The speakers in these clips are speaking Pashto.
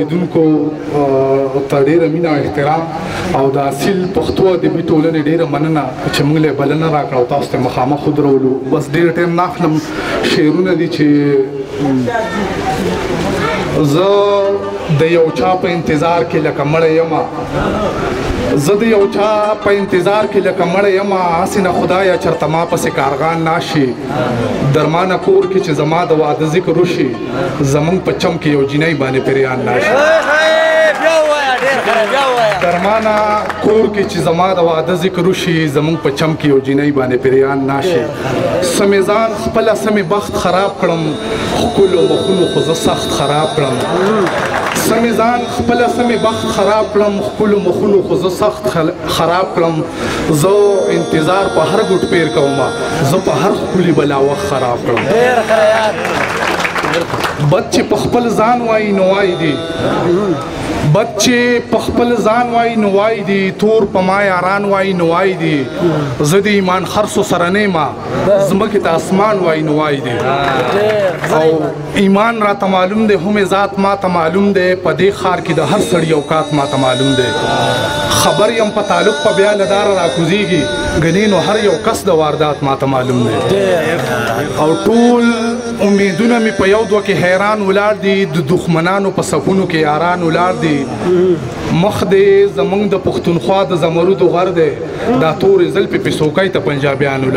اوریدونکو ته ډېره مینه او احترام او د اصیل پښتو ادبي ټولنې ډېره مننه چې موږ له بلنه راکړه او تاسو ته مخامخ ودرولو. بس ډېر ټایم نه اخلم، شعرونه دي چې زه د یو چا په انتظار کې لکه مړی یمه، زه د یو چا په انتظار کې لکه مړی یمه، هسې نه خدایه چېرته ما پسې کارغان ناشي، درمانه کور کې چې زما د واده ذکر وشي، زمونږ په چم کې یو جینۍ باندې پریان ناشي. درمانه کور کې چې زما د واده ذکر وشي، زمونږ په چم کې یو جینۍ باندې پریان ناشي. سمې ځان خپله سمې بخت خراب کړم، ښکلو مخونو خو زه سخت خراب کړم. سمې ځان خپله سمې بخت خراب کړم، ښکلو مخونو خو زه سخت خراب کړم. زه انتظار په هر ګوټ پیر کومه، زه په هر ښکلي بلا وخت خراب کړم. بد چې په خپل ځان وایي نو وایي دي، بد چې په خپل ځان وایي نو وایي دي، تور په ما یاران وایي نو وایي دي. زه د ایمان خرڅو سره نه یم، ځمکې ته اسمان وایي نو وایي دي. او ایمان راته معلوم دی، هم ذات ما ته معلوم دی، په دې ښار کې د هر سړي اوقات ما ته معلوم دی. خبر یم په تعلق په بیا له داره راکوزېږي، ګنې نو هر یو کس د واردات ما ته معلوم دی. او ټول امیدونه مې په یو دوه کې حیران ولاړ دي، د دښمنانو په صفونو کې یاران ولاړ دي. مخ دې زمونږ د پښتونخوا د زمرودو غر دی، دا تورې زلفې په څوکۍ ته پنجابیان ولاړ.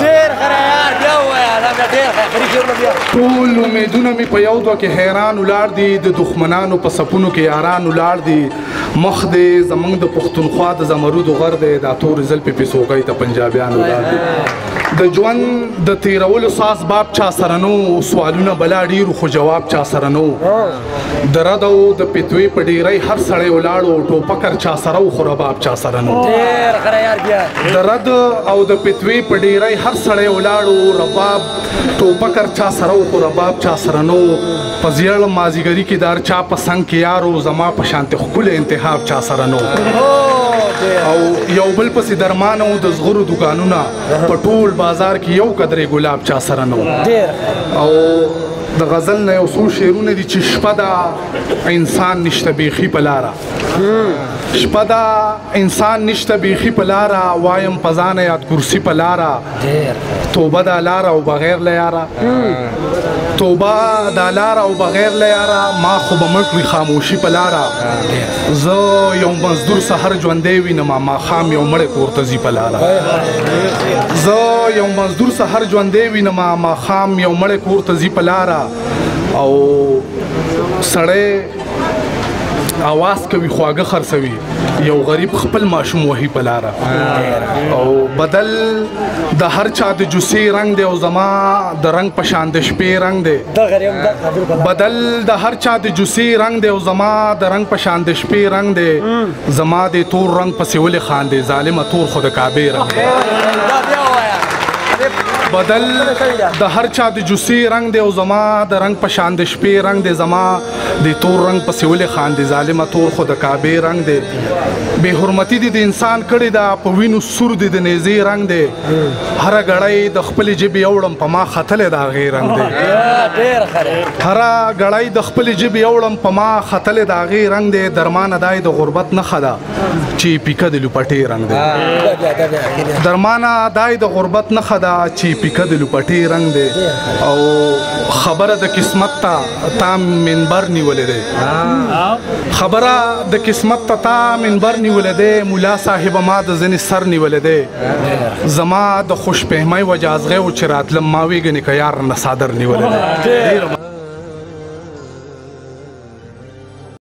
ټول امیدونه مې په یو دوه کې حیران ولاړ دي، د دښمنانو په صفونو کې یاران ولاړ دي. مخ دې زمونږ د پښتونخوا د زمرودو غر دی، دا تورې زلفې په څوکۍ ته پنجابیان ولاړ دي. د ژوند د تیرولو ساز باب چا سره نو، سوالونه بلا ډېرو خو جواب چا سره نو. د رد او د پیتوې په ډیرۍ هر سړی ولاړو، ټوپکر چا سره و خو رباب چا سره نو. د رد او د پیتوې په ډیرۍ هر سړی ولاړو، رباب ټوپکر چا سره و خو رباب چا سره نو. په زیړ مازیګري کې دار چا په څنګ کې یارو، زما په شانتې ښکلی انتخاب چا سره نو. او یو بل پسې درمان او د زغرو دوکانونه، په ټول بازار کې یو قدرې ګلاب چا سره نو. او د غزل نه یو څو شعرونه دي چې شپه ده انسان نشته بیخي په لاره، شپه ده انسان نشته بیخي په لاره، وایم په ځانه یاد کرسي په لاره. توبه ده لاره او بغیر له یاره، توبه دا لاره او بغیر له یاره، ما خو به مړ کړي خاموشي په لاره. زه یو مزدور سحر ژوندی وینم، ماښام یو مړی کور ته ځي په لاره. زه یو مزدور سحر ژوندی وینم، ماښام یو مړی کور ته ځي په لاره. او سړی آواز کوي خواږه خرڅوي، یو غریب خپل ماشوم وهي په لاره. او بدل د هر چا د جوسې رنگ دی، او زما د رنگ په شان د شپې رنگ دی. بدل د هر چا د جوسې رنگ دی، او زما د رنگ په شان د شپې رنگ دی. زما د تور رنگ پسې ولې خاندې، ظالمه تور خو د کعبې رنگ دی. بدل د هر چا د جوسې رنگ دی، او زما د رنگ په شان د شپې رنگ دی. زما د تور رنگ پسې ولې خاندې، ظالمه تور خو د کعبې رنگ دی. بې حرمتي دي د انسان کړې ده، په وینو سور دي د نیزې رنگ دی. هره ګړۍ د خپلې ژبې اوړم، په ما ختلی د هغې رنگ دی. هره ګړۍ د خپلې ژبې اوړم، په ما ختلی د هغې رنگ دی. درمانه دای د غربت نښه ده چې پیکه د لوپټې رنگ دی. درمانه دای د غربت نښه ده چې پیکه د لوپټې رنگ دی. او خبره د قسمت ته تا منبر نیولی دی، خبره د قسمت ته تا منبر نیولی دی. ملا صاحب ما د ځینې سر نیولی دی. زما د خوش فهمۍ وجه ازغی و چې راتلم، ما ویې ګنې که یار نه صادر نیولی دی.